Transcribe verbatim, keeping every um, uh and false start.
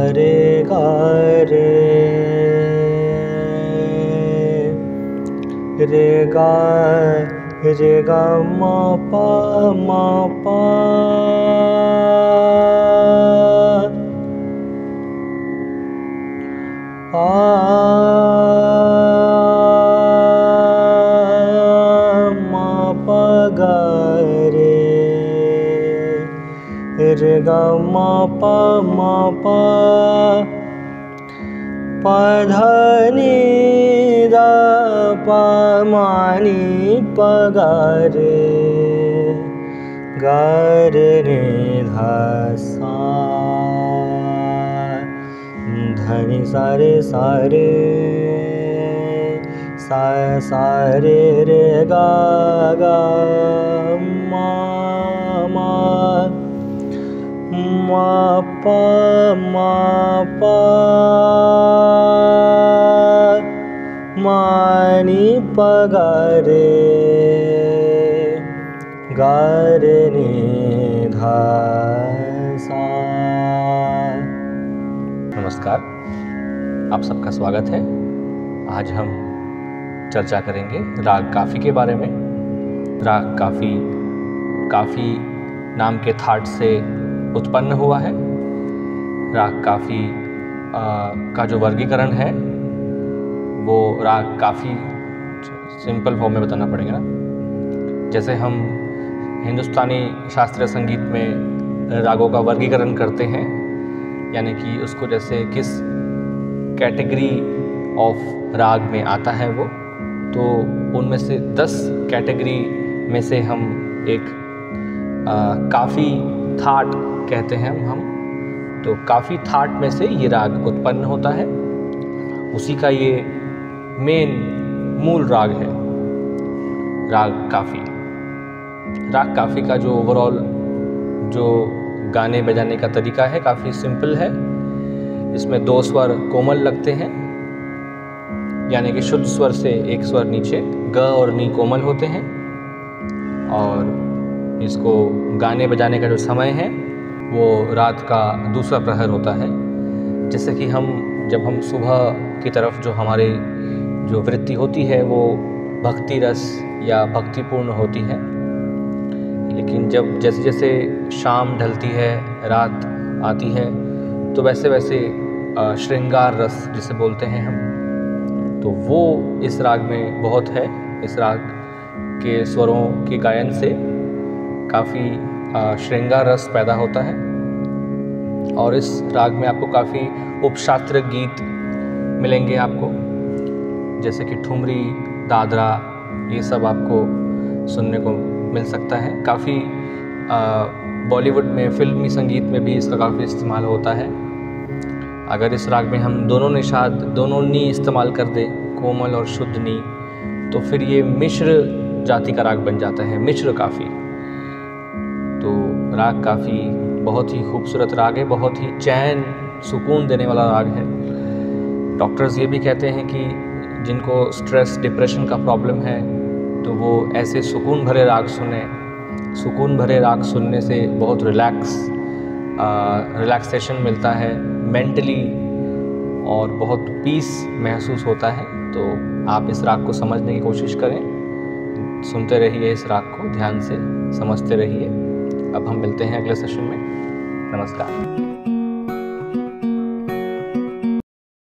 रे गा रे रे गा रे गा मा पा मा पा पा मा पा गा रे रे गा मा पा मा पा पा धा नि दा पा मा नि पा गा रे गा रे नि धा सा धा नि सा रे सा रे सा सा रे रे गा गा मा मा मा पा मा पा मा नि पा गा रे गा रे नि धा सा। नमस्कार, आप सबका स्वागत है। आज हम चर्चा करेंगे राग काफ़ी के बारे में। राग काफ़ी काफ़ी नाम के थाट से उत्पन्न हुआ है। राग काफ़ी का जो वर्गीकरण है वो राग काफ़ी सिंपल फॉर्म में बताना पड़ेगा ना। जैसे हम हिंदुस्तानी शास्त्रीय संगीत में रागों का वर्गीकरण करते हैं, यानी कि उसको जैसे किस कैटेगरी ऑफ राग में आता है वो, तो उनमें से दस कैटेगरी में से हम एक काफ़ी थाट कहते हैं हम तो काफ़ी थाट में से ये राग उत्पन्न होता है। उसी का ये मेन मूल राग है, राग काफ़ी। राग काफ़ी का जो ओवरऑल जो गाने बजाने का तरीका है काफ़ी सिंपल है। इसमें दो स्वर कोमल लगते हैं, यानी कि शुद्ध स्वर से एक स्वर नीचे, ग और नी कोमल होते हैं। और इसको गाने बजाने का जो समय है वो रात का दूसरा प्रहर होता है। जैसे कि हम जब हम सुबह की तरफ जो हमारी जो वृत्ति होती है वो भक्ति रस या भक्तिपूर्ण होती है, लेकिन जब जैसे जैसे शाम ढलती है, रात आती है, तो वैसे वैसे श्रृंगार रस जिसे बोलते हैं हम, तो वो इस राग में बहुत है। इस राग के स्वरों के गायन से काफ़ी श्रृंगार रस पैदा होता है। और इस राग में आपको काफ़ी उपशास्त्रीय गीत मिलेंगे आपको, जैसे कि ठुमरी, दादरा, ये सब आपको सुनने को मिल सकता है। काफ़ी बॉलीवुड में फिल्मी संगीत में भी इसका काफ़ी इस्तेमाल होता है। अगर इस राग में हम दोनों निषाद, दोनों नी इस्तेमाल कर दें, कोमल और शुद्ध नी, तो फिर ये मिश्र जाति का राग बन जाता है, मिश्र काफ़ी। तो राग काफ़ी बहुत ही खूबसूरत राग है, बहुत ही चैन सुकून देने वाला राग है। डॉक्टर्स ये भी कहते हैं कि जिनको स्ट्रेस, डिप्रेशन का प्रॉब्लम है तो वो ऐसे सुकून भरे राग सुने। सुकून भरे राग सुनने से बहुत रिलैक्स रिलैक्सेशन मिलता है मेंटली, और बहुत पीस महसूस होता है। तो आप इस राग को समझने की कोशिश करें, सुनते रहिए इस राग को, ध्यान से समझते रहिए। अब हम मिलते हैं अगले सेशन में। नमस्कार।